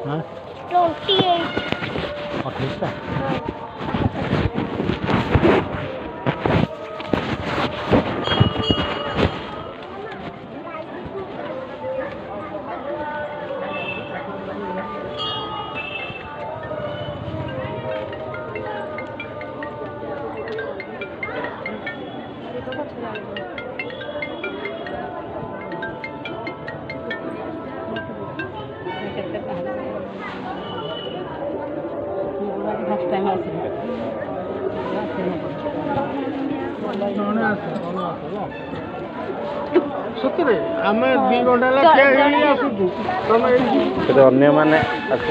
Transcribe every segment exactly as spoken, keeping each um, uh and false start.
हां अट्ठाईस अट्ठाईस टा फर्स्ट टाइम आसी सतरे आमे दो घंटा ला के हेली आसुछु तमे केते अन्य माने आसे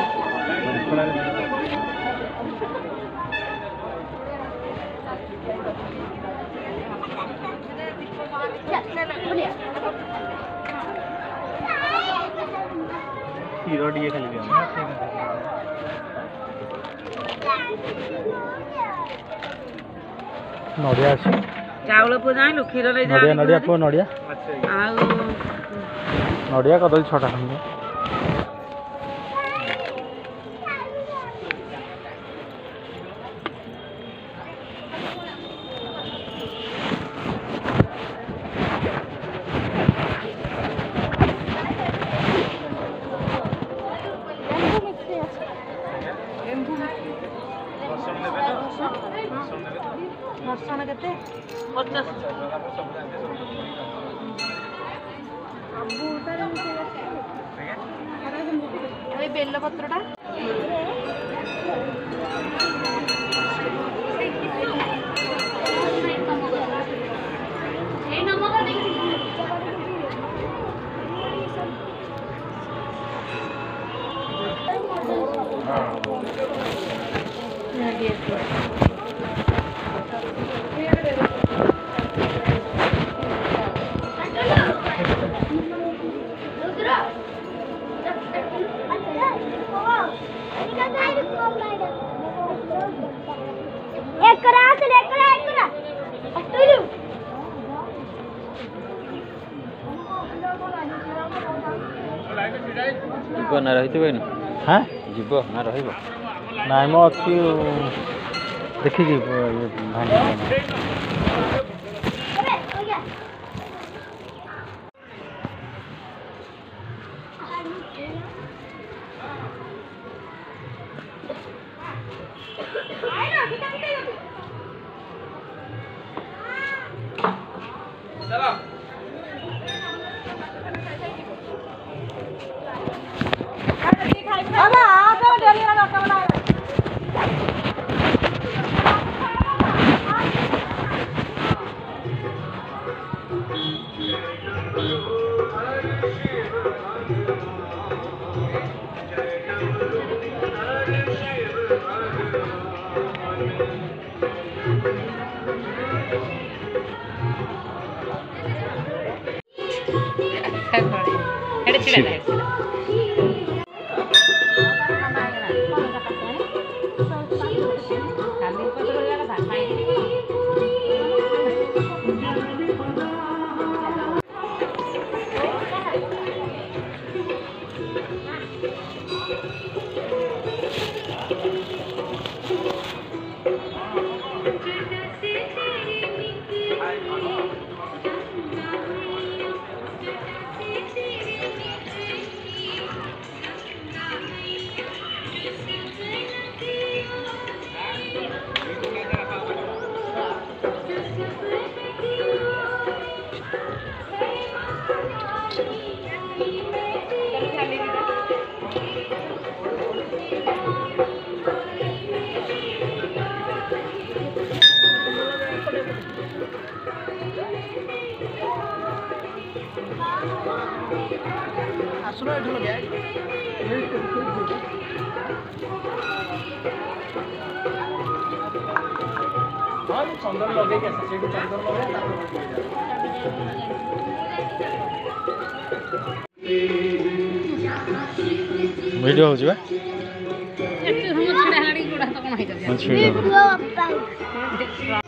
हीरो डीए खाली दिया नडिया अछि चावल पो जाइलु खीर रे जा नडिया नडिया पो नडिया आ नडिया कदली छटा खंडे वर्षण केते पचास अरे बेल पत्रटा जीव ना रही हाँ जीव ना रही ना मो अच्छी देखी आसुना एठो लगे हां चंदन लगे के सेठी चंदन लगे वीडियो हो जबा एते हम छिडा हाडी गोडा त कोन होइता अच्छा